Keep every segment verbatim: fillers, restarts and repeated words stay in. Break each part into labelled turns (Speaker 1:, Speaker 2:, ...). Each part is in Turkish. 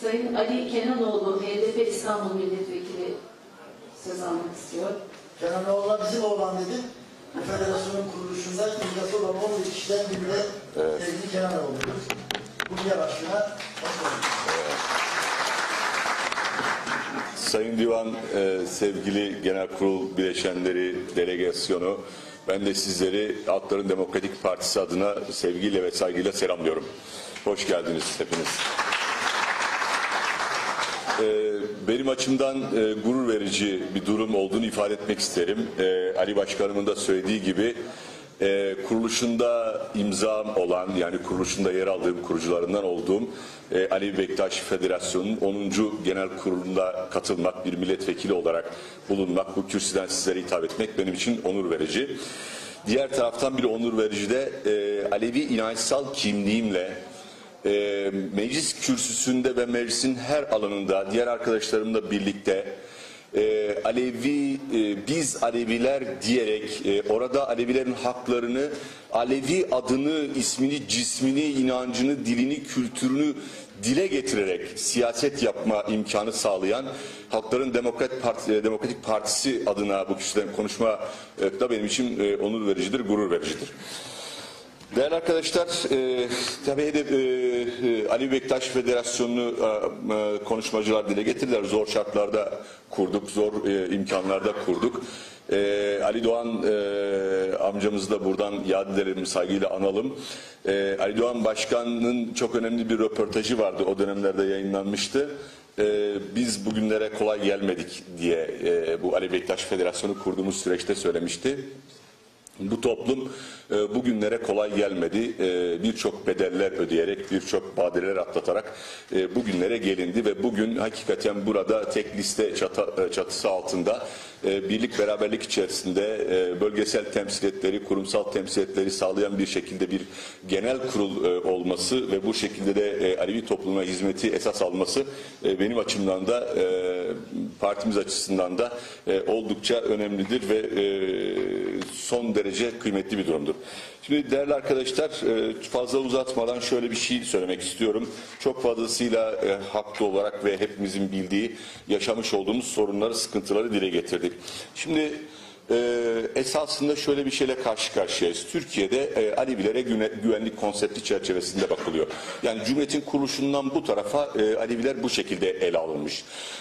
Speaker 1: Sayın Ali Kenanoğlu, H D P İstanbul Milletvekili söz almak istiyor.
Speaker 2: Kenanoğlu'na bizim oğlan dedi. Bu federasyonun kuruluşunda imzası olan on bir kişiden biri de evet. Sevgili Kenanoğlu'dur. Bu diğer aşkına hoş geldiniz.
Speaker 3: Sayın Divan, e, sevgili Genel Kurul bileşenleri, delegasyonu, ben de sizleri Halkların Demokratik Partisi adına sevgiyle ve saygıyla selamlıyorum. Hoş geldiniz hepiniz. E, benim açımdan e, gurur verici bir durum olduğunu ifade etmek isterim. E, Ali Başkanımın da söylediği gibi e, kuruluşunda imzam olan, yani kuruluşunda yer aldığım, kurucularından olduğum e, Ali Bektaş Federasyonu'nun onuncu Genel Kurulu'nda katılmak, bir milletvekili olarak bulunmak, bu kürsüden sizlere hitap etmek benim için onur verici. Diğer taraftan bir onur verici de e, Alevi inançsal kimliğimle e, meclis kürsüsünde ve meclisin her alanında diğer arkadaşlarımla birlikte e, Alevi, e, biz Aleviler diyerek e, orada Alevilerin haklarını, Alevi adını, ismini, cismini, inancını, dilini, kültürünü dile getirerek siyaset yapma imkanı sağlayan Halkların Demokrat Parti, Demokratik Partisi adına bu kişiden konuşma e, da benim için e, onur vericidir, gurur vericidir. Değerli arkadaşlar, e, tabii de e, Ali Bektaş Federasyonu'nu e, konuşmacılar dile getirdiler. Zor şartlarda kurduk, zor e, imkanlarda kurduk. E, Ali Doğan e, amcamızı da buradan yad edelim, saygıyla analım. E, Ali Doğan Başkan'ın çok önemli bir röportajı vardı, o dönemlerde yayınlanmıştı. E, biz bugünlere kolay gelmedik diye e, bu Ali Bektaş Federasyonu kurduğumuz süreçte söylemişti. Bu toplum e, bugünlere kolay gelmedi. E, birçok bedeller ödeyerek, birçok badireler atlatarak e, bugünlere gelindi ve bugün hakikaten burada tek liste çatı, çatısı altında e, birlik beraberlik içerisinde e, bölgesel temsiliyetleri, kurumsal temsiliyetleri sağlayan bir şekilde bir genel kurul e, olması ve bu şekilde de e, Alevi toplumuna hizmeti esas alması e, benim açımdan da e, partimiz açısından da e, oldukça önemlidir ve e, son derece kıymetli bir durumdur. Şimdi değerli arkadaşlar, fazla uzatmadan şöyle bir şey söylemek istiyorum. Çok fazlasıyla haklı olarak ve hepimizin bildiği yaşamış olduğumuz sorunları, sıkıntıları dile getirdik. Şimdi esasında şöyle bir şeyle karşı karşıyayız. Türkiye'de Alevilere güvenlik konsepti çerçevesinde bakılıyor. Yani Cumhuriyet'in kuruluşundan bu tarafa Aleviler bu şekilde ele alınmış.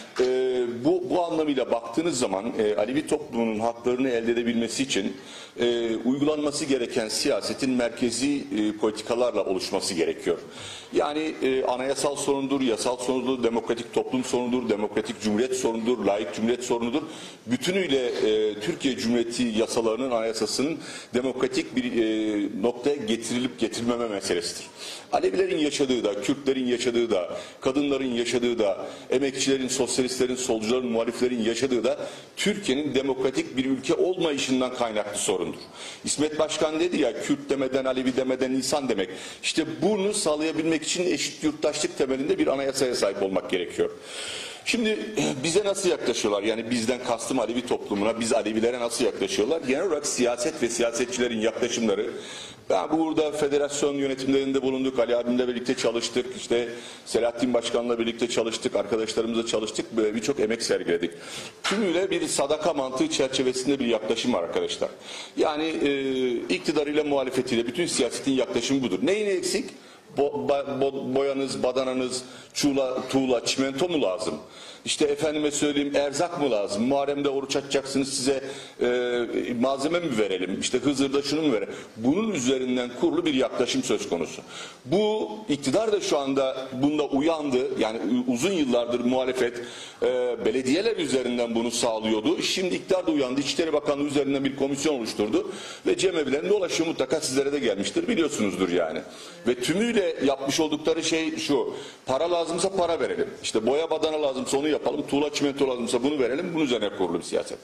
Speaker 3: Bu, bu anlamıyla baktığınız zaman Alevi toplumunun haklarını elde edebilmesi için e, uygulanması gereken siyasetin merkezi e, politikalarla oluşması gerekiyor. Yani e, anayasal sorundur, yasal sorundur, demokratik toplum sorunudur, demokratik cumhuriyet sorunudur, laik cumhuriyet sorunudur. Bütünüyle e, Türkiye Cumhuriyeti yasalarının, anayasasının demokratik bir e, noktaya getirilip getirilmeme meselesidir. Alevilerin yaşadığı da, Kürtlerin yaşadığı da, kadınların yaşadığı da, emekçilerin, sosyalistlerin, solcuların, muhaliflerin yaşadığı da Türkiye'nin demokratik bir ülke olmayışından kaynaklı sorundur. İsmet Başkan dedi ya, Kürt demeden, Alevi demeden insan demek. İşte bunu sağlayabilmek için eşit yurttaşlık temelinde bir anayasaya sahip olmak gerekiyor. Şimdi bize nasıl yaklaşıyorlar? Yani bizden kastım Alevi toplumuna, biz Alevilere nasıl yaklaşıyorlar? Genel olarak siyaset ve siyasetçilerin yaklaşımları. Ben burada federasyon yönetimlerinde bulunduk, Ali abimle birlikte çalıştık, işte Selahattin Başkan'la birlikte çalıştık, arkadaşlarımızla çalıştık, böyle birçok emek sergiledik. Tümüyle bir sadaka mantığı çerçevesinde bir yaklaşım var arkadaşlar. Yani e, iktidarıyla, muhalefetiyle bütün siyasetin yaklaşımı budur. Neyine eksik? Bo, bo, boyanız, badananız, çuğla, tuğla, çimento mu lazım? İşte efendime söyleyeyim, erzak mı lazım? Muharrem'de oruç açacaksınız, size e, malzeme mi verelim? İşte Hızır'da şunu mu verelim? Bunun üzerinden kurulu bir yaklaşım söz konusu. Bu iktidar da şu anda bunda uyandı. Yani uzun yıllardır muhalefet e, belediyeler üzerinden bunu sağlıyordu. Şimdi iktidar da uyandı. İçişleri Bakanlığı üzerinden bir komisyon oluşturdu. Ve cemevilerinde ulaşıyor, mutlaka sizlere de gelmiştir. Biliyorsunuzdur yani. Ve tümüyle yapmış oldukları şey şu: para lazımsa para verelim. İşte boya badana lazımsa onu yapalım. Tuğla çimento lazımsa bunu verelim. Bunun üzerine kurulu bir siyaset.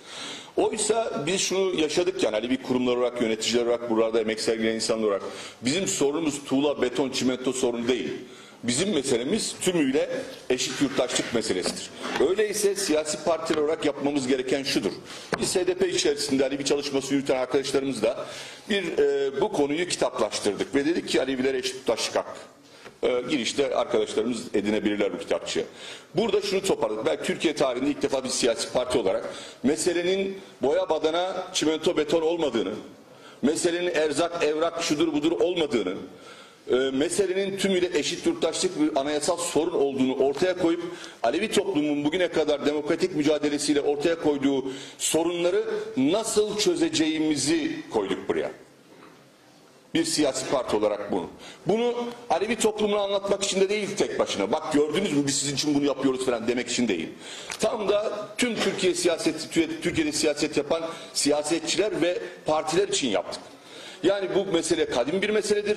Speaker 3: Oysa biz şunu yaşadık yani Alevi kurumlar olarak, yöneticiler olarak, buralarda emek sergileyen insanlar olarak. Bizim sorunumuz tuğla, beton, çimento sorunu değil. Bizim meselemiz tümüyle eşit yurttaşlık meselesidir. Öyleyse siyasi partiler olarak yapmamız gereken şudur: biz H D P içerisinde Alevi çalışması yürüten arkadaşlarımızla bir e, bu konuyu kitaplaştırdık ve dedik ki Alevilere eşit yurttaşlık hakkı. e, girişte arkadaşlarımız edinebilirler bu kitapçığı. Burada şunu toparladık. Belki Türkiye tarihinde ilk defa bir siyasi parti olarak meselenin boya badana çimento beton olmadığını, meselenin erzak evrak şudur budur olmadığını, e, meselenin tümüyle eşit yurttaşlık bir anayasal sorun olduğunu ortaya koyup Alevi toplumun bugüne kadar demokratik mücadelesiyle ortaya koyduğu sorunları nasıl çözeceğimizi koyduk buraya. Bir siyasi parti olarak bunu. Bunu Alevi toplumunu anlatmak için de değil tek başına. Bak gördünüz mü biz sizin için bunu yapıyoruz falan demek için değil. Tam da tüm Türkiye siyaseti, Türkiye'de siyaset yapan siyasetçiler ve partiler için yaptık. Yani bu mesele kadim bir meseledir.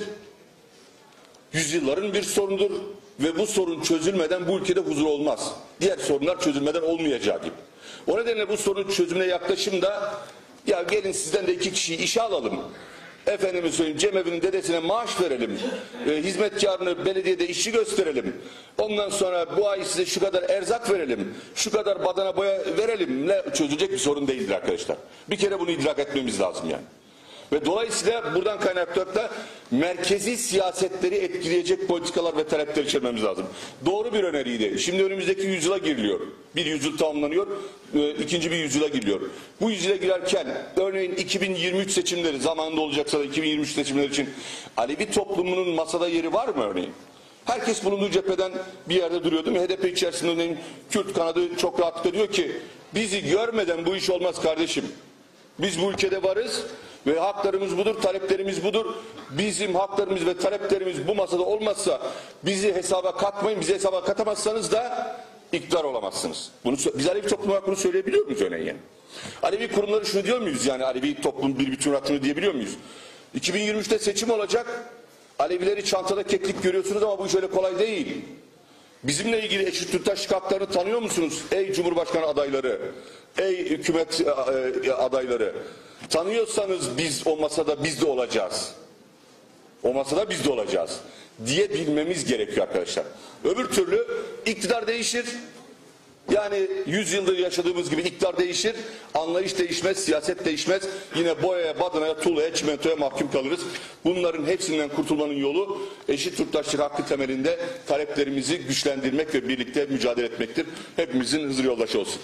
Speaker 3: Yüzyılların bir sorundur ve bu sorun çözülmeden bu ülkede huzur olmaz. Diğer sorunlar çözülmeden olmayacağı gibi. O nedenle bu sorunun çözümüne yaklaşımda ya gelin sizden de iki kişiyi işe alalım. Efendime söyleyeyim Cemevi'nin dedesine maaş verelim. E, hizmetkarını belediyede işçi gösterelim. Ondan sonra bu ay size şu kadar erzak verelim. Şu kadar badana boya verelim. Ne çözülecek bir sorun değildir arkadaşlar. Bir kere bunu idrak etmemiz lazım yani. Ve dolayısıyla buradan kaynaklı da merkezi siyasetleri etkileyecek politikalar ve talepler içermemiz lazım. Doğru bir öneriydi. Şimdi önümüzdeki yüzyıla giriliyor. Bir yüzyıl tamamlanıyor, ikinci bir yüzyıla giriliyor. Bu yüzyıla girerken örneğin iki bin yirmi üç seçimleri zamanında olacaksa da iki bin yirmi üç seçimleri için Alevi toplumunun masada yeri var mı örneğin? Herkes bulunduğu cepheden bir yerde duruyor değil mi? H D P içerisinde Kürt kanadı çok rahatlıkla diyor ki bizi görmeden bu iş olmaz kardeşim. Biz bu ülkede varız ve haklarımız budur, taleplerimiz budur. Bizim haklarımız ve taleplerimiz bu masada olmazsa bizi hesaba katmayın, bizi hesaba katamazsanız da iktidar olamazsınız. Bunu, biz Alevi toplum olarak bunu söyleyebiliyor muyuz örneğin yani? Alevi kurumları şunu diyor muyuz yani Alevi toplum bir bütün hakkını diyebiliyor muyuz? iki bin yirmi üçte seçim olacak. Alevileri çantada keklik görüyorsunuz ama bu iş öyle kolay değil. Bizimle ilgili eşit yurttaşlık haklarını tanıyor musunuz? Ey Cumhurbaşkanı adayları, ey hükümet adayları. Tanıyorsanız biz o masada biz de olacağız. O masada biz de olacağız diye bilmemiz gerekiyor arkadaşlar. Öbür türlü iktidar değişir. Yani yüz yıldır yaşadığımız gibi iktidar değişir, anlayış değişmez, siyaset değişmez. Yine boyaya, badanaya, tuğlaya, çimentoya mahkum kalırız. Bunların hepsinden kurtulmanın yolu eşit yurttaşlık hakkı temelinde taleplerimizi güçlendirmek ve birlikte mücadele etmektir. Hepimizin hızır yoldaşı olsun.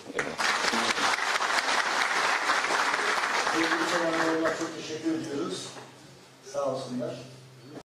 Speaker 2: Sevgili Çamanlıoğlu'na çok teşekkür ediyoruz. Sağ olsunlar.